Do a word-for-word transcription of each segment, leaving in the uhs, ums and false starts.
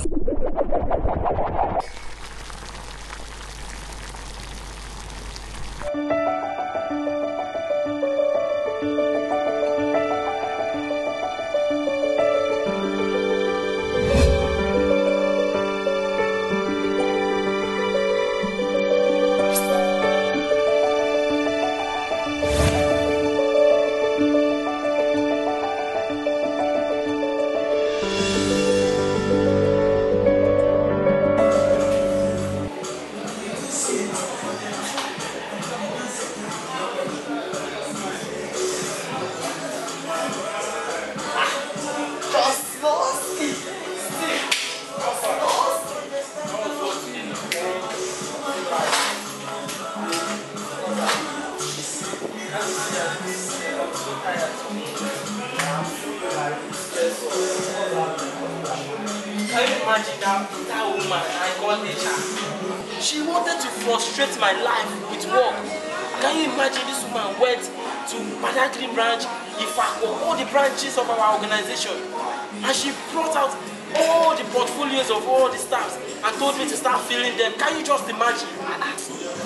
She wanted to frustrate my life with work. Can you imagine this woman went to Badagry branch, Ifako, all the branches of our organization, and she brought out all the portfolios of all the staffs and told me to start filling them. Can you just imagine? Man, I,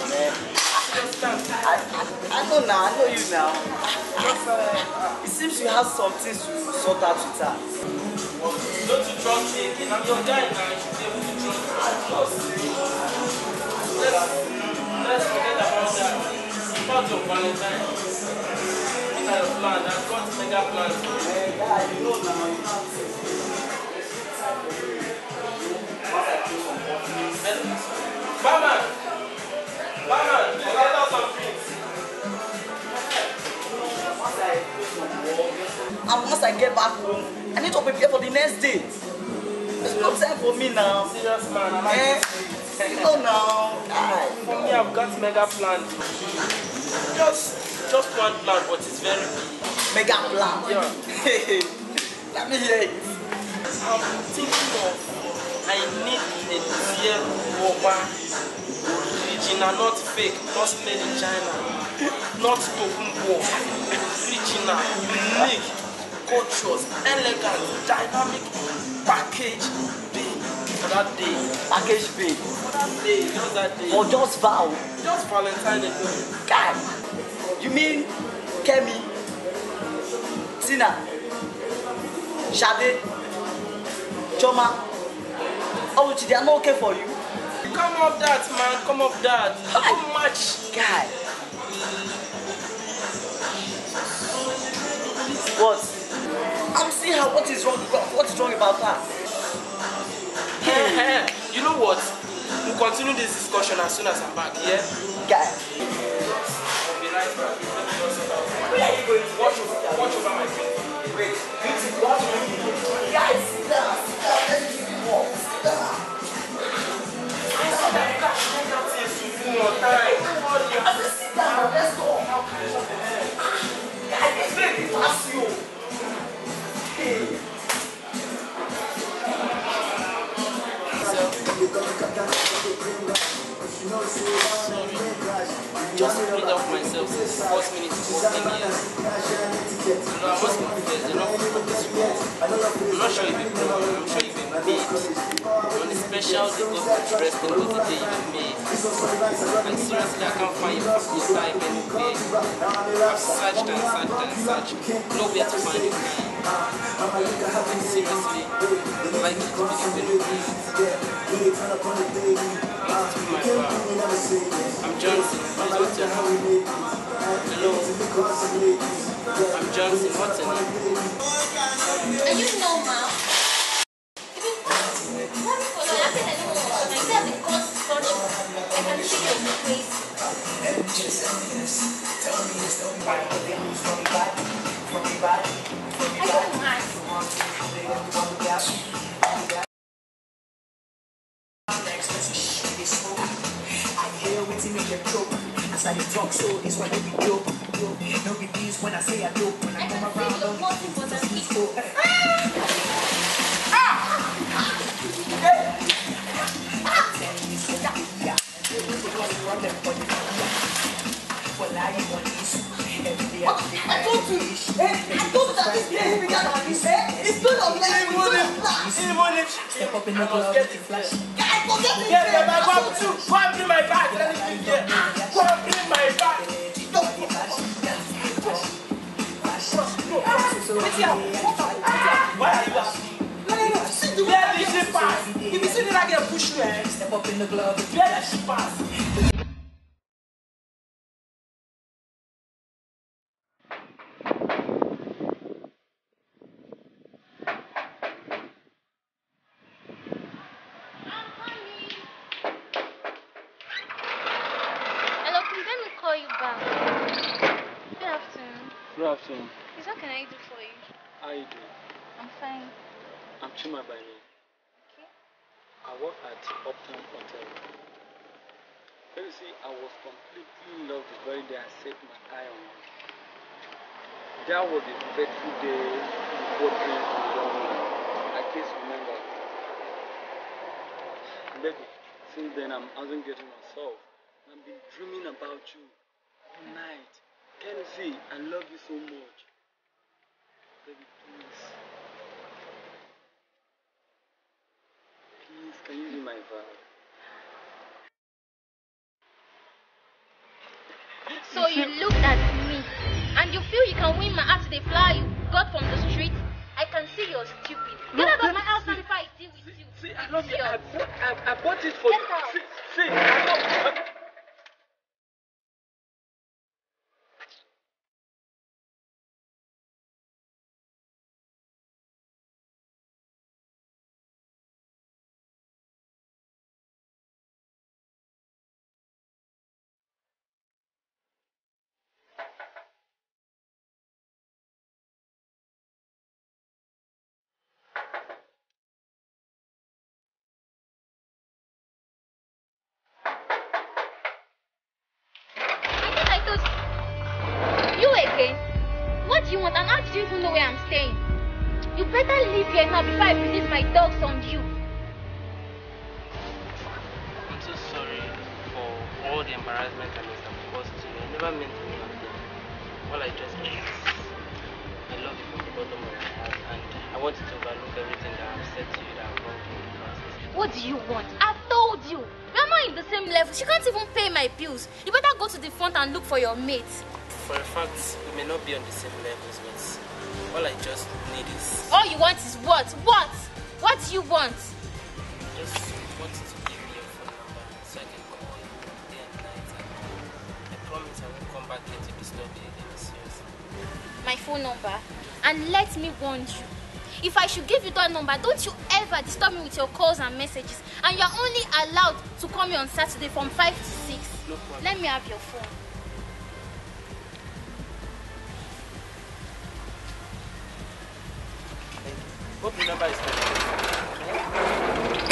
I, I know now, I know you now. But, uh, it seems you have some things to sort out with her. Don't you trust me again? I'm your guy now. You should be able to trust me. Let's, let's forget about that. It's part of Valentine. What kind of plan? I've got mega plans. Hey, guy, you know now. You know Barman! Barman, please get out some drinks. And once I get back home, I need to prepare for the next day. There's no time for me now. Serious man, I like eh, this. You know now. Guy. For me, I've got mega plans. Just, just one plan, but it's very big. Mega plan? Yeah. Let me hear it. I'm thinking of, I need a dear Woba original, not fake, not made in China, not Tokumbo, original, unique, gorgeous, elegant, dynamic package babe for that day. Package babe? For that day, just that day. Or just vow? Just Valentine Day. Guy, you mean Kemi, Tina, Shade, Choma, oh, they are not okay for you? Come up that, man, come up that. How much? Guy. What? I'm seeing her. What is wrong? What is wrong about her? Hey, you know what? We'll continue this discussion as soon as I'm back, yeah? Guy. I'll be right back. Where are you going? Watch over, watch over my face. Wait, beauty, watch over. Guys, sit down, sit down. Let me give you more. Sit down. More time. I said, sit down. Let's go. Guys, this baby pass you. Hey. Just read off myself since the first minute to fourteen years. You know, I must confess, enough of this world. I'm not sure if you've been born, I'm sure you've been made. On the special day God resting was the day you've been made. And seriously, I can't find your full type anywhere. I've searched and searched and searched. Nowhere to find you kind. Seriously, I'd like you to be the benefit. Not to my vow. I'm Johnson. Please, what's your name? Hello. I'm Johnson. What's your name? Are you normal? As I talk, so it's what we do. No reviews when I say I do. When I come around, don't most important people. I told you, I told you that this place is bigger than this. It's full of men. In the morning. Step up in the club with the flash. Guy, forget it. Yes, I'm going to go and bring my bag. Let me bring it. Go and bring my bag. Why are you asking? No, no, no. See the way Where I did get she pass? If you see that I get pushed you, eh? Step up in the club. Where did she pass? Hello, please let me call you back. Good afternoon. Good afternoon. Please, what can I do for you? How are you doing? I'm fine. I'm Chima by name. Okay. I work at Uptown Hotel. Let me see, I was completely in love the very day I set my eye on you. That was a fateful day before dreams to young man. I just remember. Baby, since then I'm hasn't getting myself. I've been dreaming about you all night. Can you see? I love you so much. Baby, please. Please, can you be my vibe? So you looked at me and you feel you can win my heart today, fly you got from the street. I can see you're stupid. Get out of my house now before I deal with you. See, I love you. I Idiot. bought, I, I bought it for Get you. out. See, see, I love you. I thought I told you. You again? What do you want? And how do you even know where I'm staying? You better leave here now before I release my dogs on you. I'm so sorry for all the embarrassment I must have caused you. I never meant any of them. All I just did is I love you from the bottom of my heart, and I want you to overlook everything that I've said to you that I've wronged you in the past. What do you want? I've told you. We're not in the same level. She can't even pay my bills. You better go to the front and look for your mate. For a fact, we may not be on the same levels, but all I just need is All you want is what? What? What do you want? just want you to give me your phone number so I can call you day and night. And I promise I won't come back here to disturb you again. Seriously. My phone number. And let me warn you. If I should give you that number, don't you ever disturb me with your calls and messages. And you're only allowed to call me on Saturday from five to six. No problem. Let me have your phone. Hope the number is correct.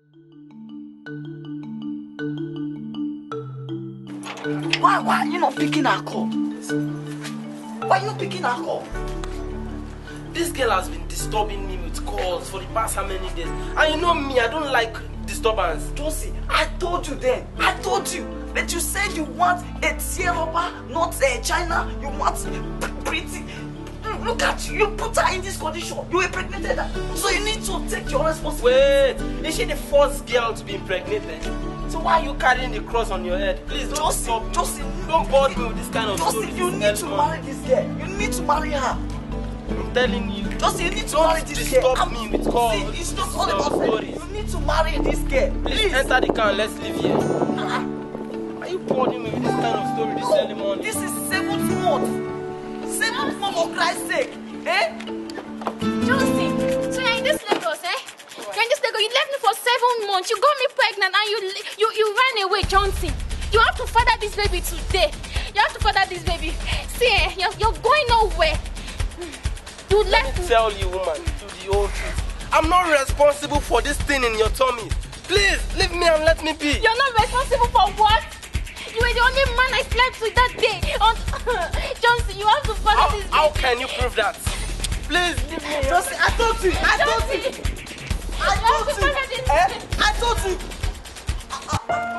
Why, why are you not picking her call? Why are you not picking her call? This girl has been disturbing me with calls for the past how many days? And you know me, I don't like disturbance. Josie, I told you then. I told you. But you said you want a Sierra, not a China. You want pretty. Look at you. You put her in this condition. You impregnated her. So you need to take your responsibility. Wait, is she the first girl to be impregnated? So why are you carrying the cross on your head? Please don't Josie, stop. Josie, Don't bother me with this kind of Josie, you need to marry this girl. You need to marry her. I'm telling you. Josie, you need to Don't marry this girl. disturb me with calls. See, it's not all Stop about stories. you. need to marry this girl. Please, Please. enter the car and let's leave here. Uh-uh. Why are you bothering me with this kind of story this No, early morning? this is seventh month. Seventh month for Christ's sake. Eh? Josie, so you're in this Lagos, eh? You're in this Lagos. You left me for seven months. You got me pregnant and you you you ran away, Johnson. You have to father this baby today. You have to father this baby. See, eh, you're, you're going nowhere. You Let left me me. tell you, woman, to the whole truth. I'm not responsible for this thing in your tummy. Please, leave me and let me be. You're not responsible for what? You were the only man I slept with that day. On Johnson, you have to father How, this baby. how can you prove that? Please, leave me. Josie, I told you. I told you. Josie, I you have told to you. father this Eh? baby. I told you. I, I,